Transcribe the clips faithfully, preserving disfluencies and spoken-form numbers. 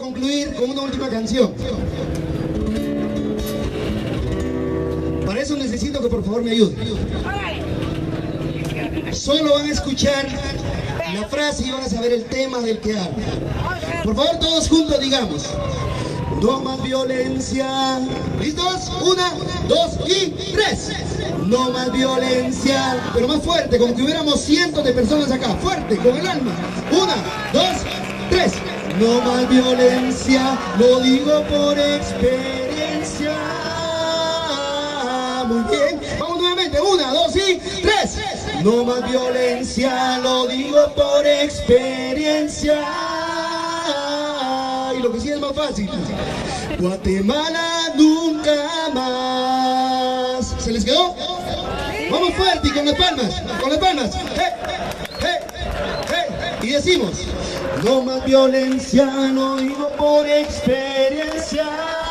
concluir con una última canción. Para eso necesito que por favor me ayuden. Solo van a escuchar la frase y van a saber el tema del que habla. Por favor, todos juntos digamos: no más violencia. ¿Listos? Una, dos y tres. No más violencia. Pero más fuerte, como que hubiéramos cientos de personas acá. Fuerte, con el alma. Una, dos, tres. No más violencia, lo digo por experiencia. Muy bien. Vamos nuevamente. Una, dos y tres. No más violencia, lo digo por experiencia. Y lo que sí es más fácil: Guatemala nunca más. ¿Se les quedó? Vamos fuerte y con las palmas, con las palmas. Hey, hey, hey. Y decimos: no más violencia, lo digo por experiencia.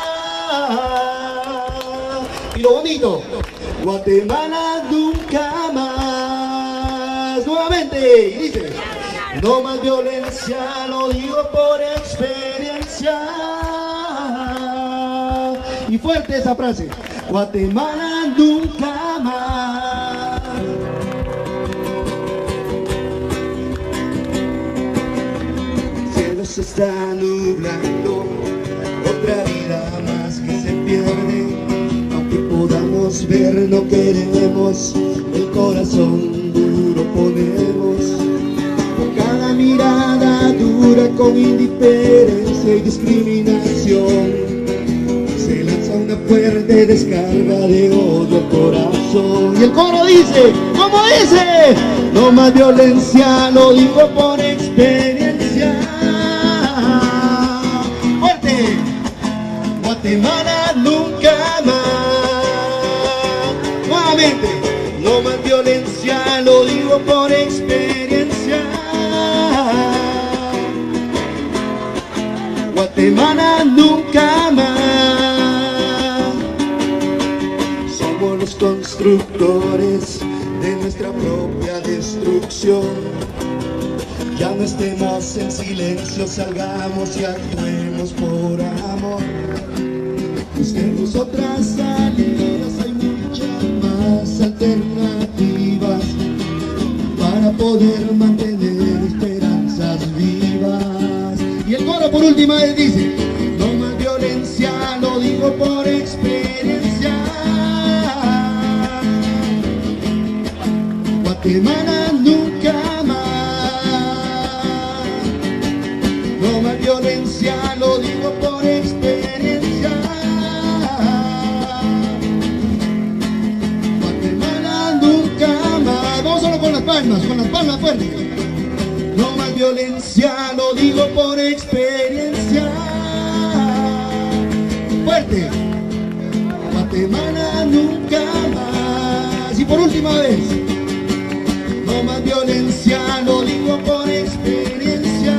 Y lo bonito: Guatemala nunca más. Nuevamente, y dice: no más violencia, lo digo por experiencia. Y fuerte esa frase: Guatemala nunca más. Cielo se está nublando, otra vida más que se pierde. Aunque podamos ver, no queremos, el corazón duro ponemos. Con cada mirada dura, con indiferencia y discriminación, se lanza una fuerte descarga de odio al corazón. Y el coro dice, ¿cómo dice? No más violencia, lo digo por experiencia. Fuerte: Guatemala nunca más. Nuevamente: no más violencia, lo digo por experiencia. Guatemala nunca más. Somos los constructores de nuestra propia destrucción. Ya no estemos en silencio, salgamos y actuemos por amor. Busquemos otras salidas, hay muchas más alternativas para poder mantener esperanzas vivas. Y el coro por última vez dice: no más violencia, lo digo por experiencia. Guatemala nunca más. No más violencia, lo digo por experiencia. Guatemala nunca más. Vamos solo con las palmas, con las palmas fuertes. No más violencia, lo digo por experiencia. Fuerte: Guatemala nunca más. Y por última vez: no más violencia, lo digo por experiencia.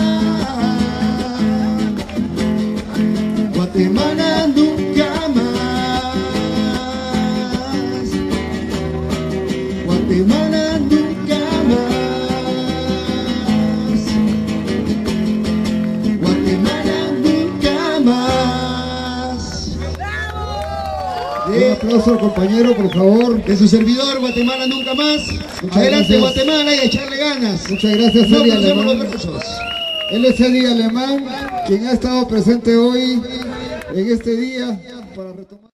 Guatemala nunca más. Guatemala nunca más. Guatemala nunca más. Un aplauso al compañero, por favor. De su servidor, Guatemala nunca más. Muchas Adelante, gracias. Guatemala, y a echarle ganas. Muchas gracias, No Eddie crucemos los Alemán. brazos. Él es Eddie Alemán, quien ha estado presente hoy en este día para retomar.